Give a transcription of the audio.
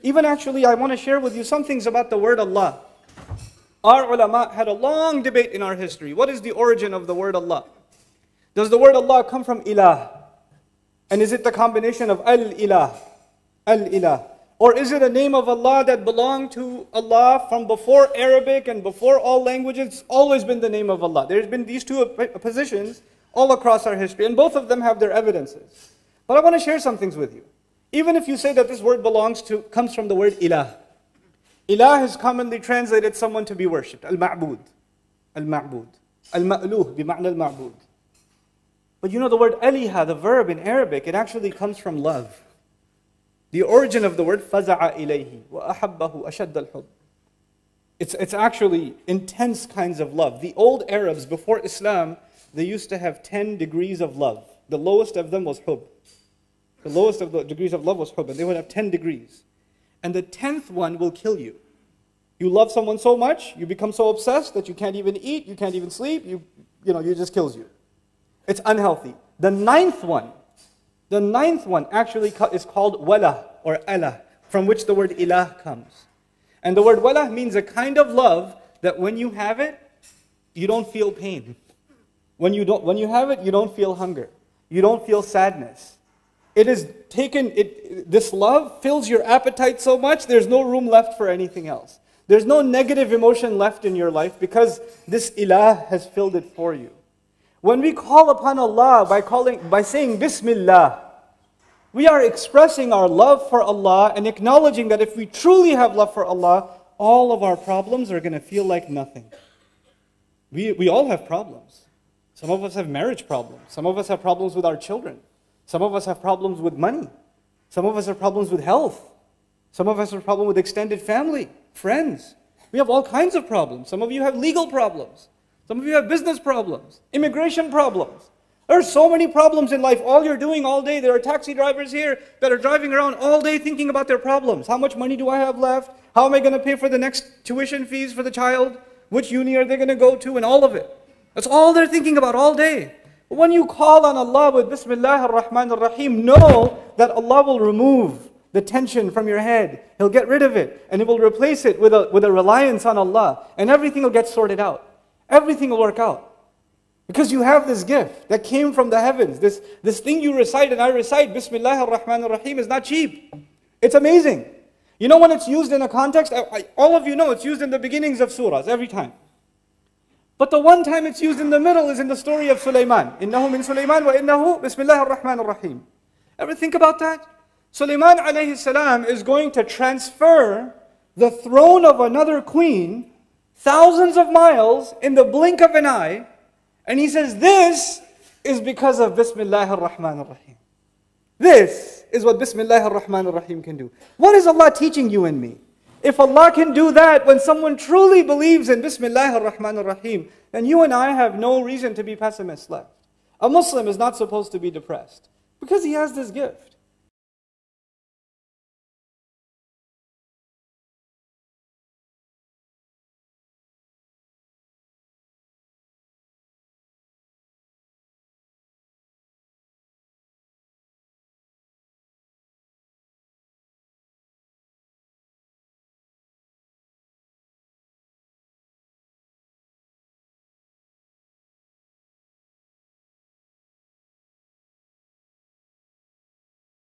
Even actually, I want to share with you some things about the word Allah. Our ulama had a long debate in our history. What is the origin of the word Allah? Does the word Allah come from ilah? And is it the combination of al-ilah? Al-ilah. Or is it a name of Allah that belonged to Allah from before Arabic and before all languages? It's always been the name of Allah. There's been these two positions all across our history, and both of them have their evidences. But I want to share some things with you. Even if you say that this word comes from the word ilah. Ilah is commonly translated someone to be worshipped. Al-ma'bud. Al-ma'bud. Al-ma'luh bima'na al-ma'bud. But you know the word aliha, the verb in Arabic, it actually comes from love. The origin of the word faza'a ilayhi wa ahabbahu ashad al-hub. It's actually intense kinds of love. The old Arabs before Islam, they used to have 10 degrees of love. The lowest of them was hub. The lowest of the degrees of love was hub, and they would have 10 degrees. And the 10th one will kill you. You love someone so much, you become so obsessed that you can't even eat, you can't even sleep, you just kills you. It's unhealthy. The ninth one actually is called wala or Allah, from which the word ilah comes. And the word wala means a kind of love that when you have it, you don't feel pain. When you have it, you don't feel hunger. You don't feel sadness. It is this love fills your appetite so much, there's no room left for anything else. There's no negative emotion left in your life because this ilah has filled it for you. When we call upon Allah by saying Bismillah, we are expressing our love for Allah and acknowledging that if we truly have love for Allah, all of our problems are going to feel like nothing. We all have problems. Some of us have marriage problems. Some of us have problems with our children. Some of us have problems with money. Some of us have problems with health. Some of us have problems with extended family, friends. We have all kinds of problems. Some of you have legal problems. Some of you have business problems, immigration problems. There are so many problems in life. All you're doing all day, there are taxi drivers here that are driving around all day thinking about their problems. How much money do I have left? How am I going to pay for the next tuition fees for the child? Which uni are they going to go to? And all of it. That's all they're thinking about all day. But when you call on Allah with Bismillah ar-Rahman ar-Rahim, know that Allah will remove the tension from your head. He'll get rid of it. And He will replace it with a reliance on Allah. And everything will get sorted out. Everything will work out. Because you have this gift that came from the heavens. This thing you recite and I recite, Bismillah ar-Rahman ar-Rahim, is not cheap. It's amazing. You know when it's used in a context? All of you know it's used in the beginnings of surahs, every time. But the one time it's used in the middle is in the story of Sulaiman. Innahu min Sulaiman wa innahu Bismillah ar-Rahman ar-Rahim. Ever think about that? Sulaiman alayhi salam is going to transfer the throne of another queen thousands of miles in the blink of an eye. And he says, this is because of Bismillah ar-Rahman ar-Rahim. This is what Bismillah ar-Rahman ar-Rahim can do. What is Allah teaching you and me? If Allah can do that when someone truly believes in Bismillah ar-Rahman ar-Rahim, then you and I have no reason to be pessimists left. A Muslim is not supposed to be depressed because he has this gift.